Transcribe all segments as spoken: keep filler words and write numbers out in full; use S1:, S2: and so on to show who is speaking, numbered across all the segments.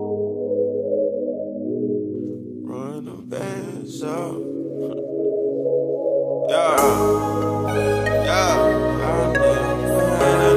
S1: Run the bands up. Yeah. Yeah. I never had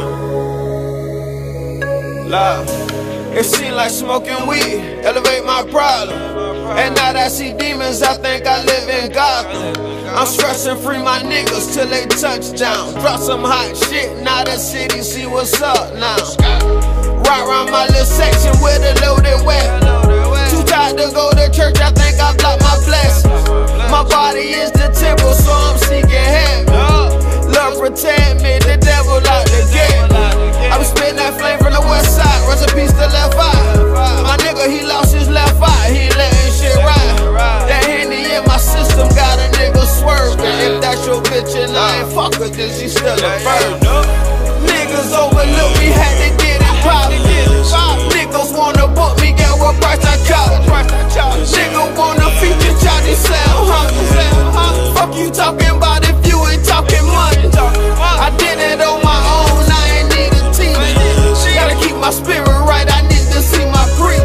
S1: none. Love. It seems like smoking weed elevate my problem. And now that I see demons, I think I live in Gotham. I'm stressing free my niggas till they touch down. Drop some hot shit, now the city see what's up now. Right around my little section with a loaded weapon. Too tired to go to church, I think I blocked my blessings. My body is the temple, so I'm seeking heaven. Love protect me, the devil out to get me. I was spitting that flame from the west side, rest in peace to left eye. My nigga, he lost his left eye, he ain't letting shit ride. That handy in my system got a nigga swerving. If that's your bitch and I ain't fuck her, then she still a virgin. Niggas overlook me, had to get it poppin'. Niggas wanna book me, get what price I charge. Nigga wanna feature Johnny Slam, huh? Fuck you talking about if you ain't talking money. I did it on my own, I ain't need a team. Gotta keep my spirit right, I need to see my preach.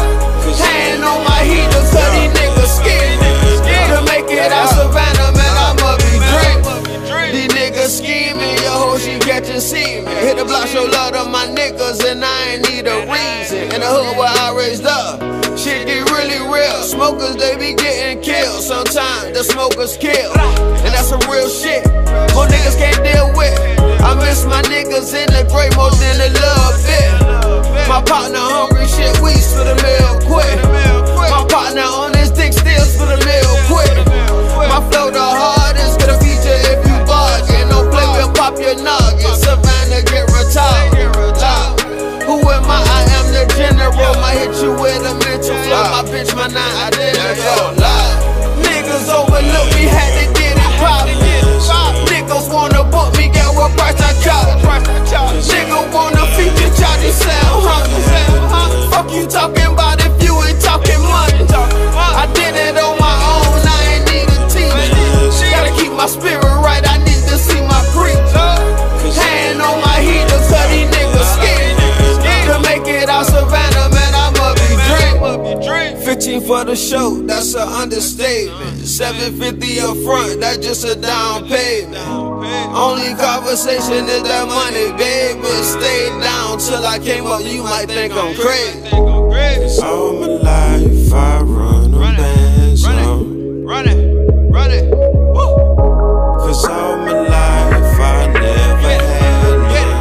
S1: Hand on my heater, cause these niggas scared. To make it out Savannah, man, I'ma be dreaming. These niggas scheming, yo ho, she catchin' semen. Hit the block, show love to my niggas, and I ain't need a reason. In the hood where I raised up, shit get really real. Smokers, they be getting killed. Sometimes the smokers kill, and that's some real shit more niggas can't deal with. I miss my niggas in the grave more than a little bit. My partner hungry, shit, we split a meal quick. My partner on his dick still split a meal quick. My flow the hardest, get a feature if you bargain. Don't play with pop your noggin. Savannah get retired. Who am I? I am the general. Might hit you with a mental flow. My bitch, my nine identical. Niggas overlook me, had to get it poppin'. Niggas wanna book me, get what price I charge. Nigga wanna feature Johnny Slam, huh? Fuck you talking about if you ain't talking money. I did it on my own, I ain't need a team. Gotta keep my spirit right, I need to see my preach. Hand on my heater, cause these niggas scared. To make it out Savannah, man, I'ma be dreaming. Fifteen for the show, that's an understatement. Seven fifty up front, that's just a down payment. Only conversation is that money, baby. Stay down till I came up, you might think I'm crazy. All my life I run on bands, run it, run it, cause all my life I never had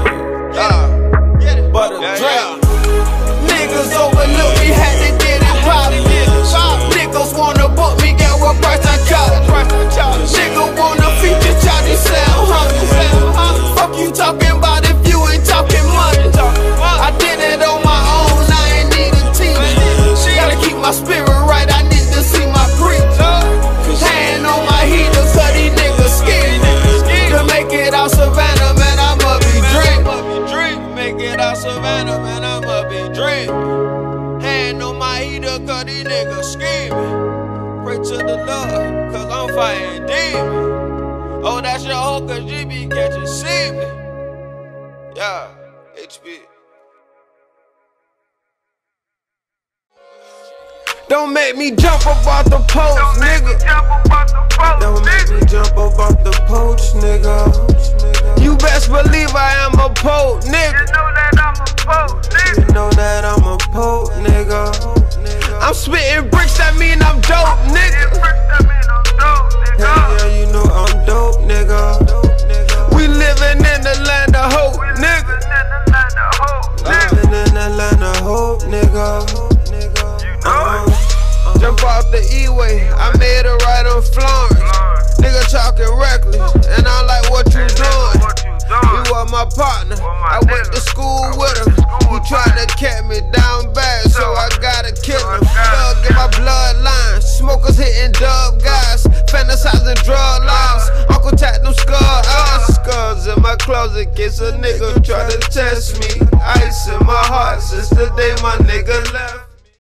S1: none but a drought. Niggas overlook me, had to get it poppin'. Niggas wanna book me, get what price I charge. Nigga wanna feature Johnny Slam, huh? Fuck you talking about if you ain't talking money. I did it on my own, I ain't need a team. Gotta keep my spirit right, I need to see my preach. Hand on my heater, cause these niggas scared. To make it out Savannah, man, I'ma be dreaming. Make it out Savannah, man, I'ma be dreaming. Hand on my heater, cause these niggas scheming. Pray to the Lord, cause I'm fighting demons. Oh, that's your hoe, cause you be catching semen. Yeah, H B. Don't make me jump up off the post, nigga. Don't make me jump up off the post, nigga. You best believe I am a poet, nigga. You know that I'm a poet, nigga. I'm spitting bricks, that mean I'm dope, nigga. Hell yeah, you know I'm dope, nigga. We living in the land of hope, nigga. Living in the land of hope, nigga. Uh, jump off the E-way, I made it right on Florence. Nigga talking reckless, and I like what you doing. You are my partner, I went to school with him. He tried to cat me down bad, so I gotta kill him. Thug in my bloodline, smokers hitting dub guys, fantasizing drug lives. Uncle tapped them skull eyes, skulls in my closet, case a nigga try to test me. Ice in my heart since the day my nigga left.